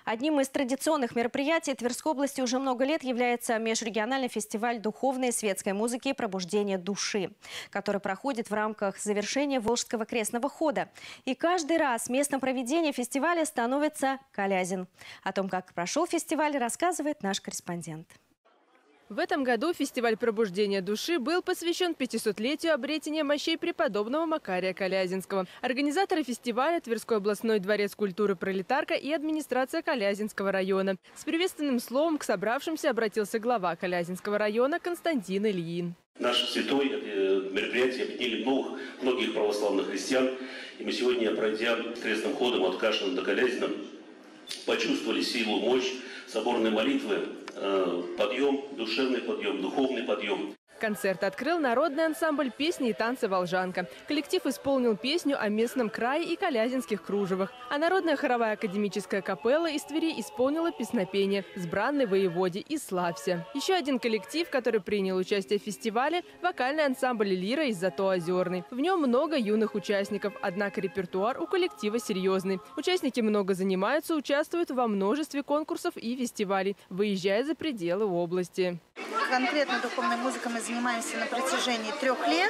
Одним из традиционных мероприятий Тверской области уже много лет является межрегиональный фестиваль духовной и светской музыки «Пробуждение души», который проходит в рамках завершения Волжского крестного хода. И каждый раз местом проведения фестиваля становится Калязин. О том, как прошел фестиваль, рассказывает наш корреспондент. В этом году фестиваль «Пробуждение души» был посвящен 500-летию обретения мощей преподобного Макария Калязинского. Организаторы фестиваля – Тверской областной дворец культуры «Пролетарка» и администрация Калязинского района. С приветственным словом к собравшимся обратился глава Калязинского района Константин Ильин. Наш святой мероприятие объединили многих православных христиан. И мы сегодня, пройдя крестным ходом от Кашина до Калязина, почувствовали силу, мощь соборной молитвы, подъем, душевный подъем, духовный подъем. Концерт открыл народный ансамбль песни и танцы «Волжанка». Коллектив исполнил песню о местном крае и калязинских кружевах. А народная хоровая академическая капелла из Твери исполнила песнопение «Сбранный воеводе» и «Славься». Еще один коллектив, который принял участие в фестивале – вокальный ансамбль «Лира» из Зато-Озерный. В нем много юных участников, однако репертуар у коллектива серьезный. Участники много занимаются, участвуют во множестве конкурсов и фестивалей, выезжая за пределы области. Конкретно духовной музыкой мы занимаемся на протяжении 3 лет.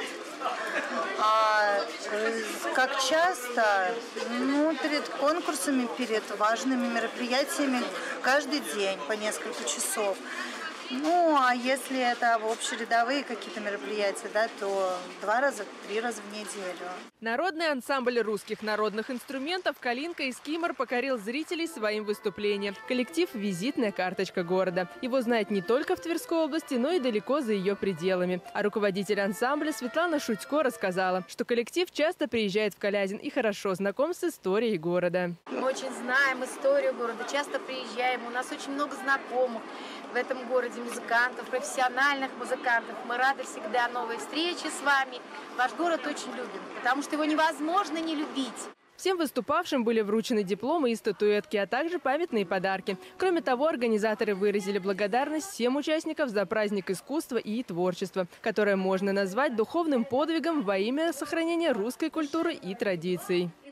Как часто? Перед конкурсами, перед важными мероприятиями каждый день по несколько часов. А если это общерядовые какие-то мероприятия, то 2-3 раза в неделю. Народный ансамбль русских народных инструментов «Калинка» из Кимр покорил зрителей своим выступлением. Коллектив – визитная карточка города. Его знают не только в Тверской области, но и далеко за ее пределами. А руководитель ансамбля Светлана Шутько рассказала, что коллектив часто приезжает в Калязин и хорошо знаком с историей города. Мы очень знаем историю города, часто приезжаем, у нас очень много знакомых в этом городе, музыкантов, профессиональных музыкантов. Мы рады всегда новой встрече с вами. Ваш город очень любим, потому что его невозможно не любить. Всем выступавшим были вручены дипломы и статуэтки, а также памятные подарки. Кроме того, организаторы выразили благодарность всем участникам за праздник искусства и творчества, которое можно назвать духовным подвигом во имя сохранения русской культуры и традиций.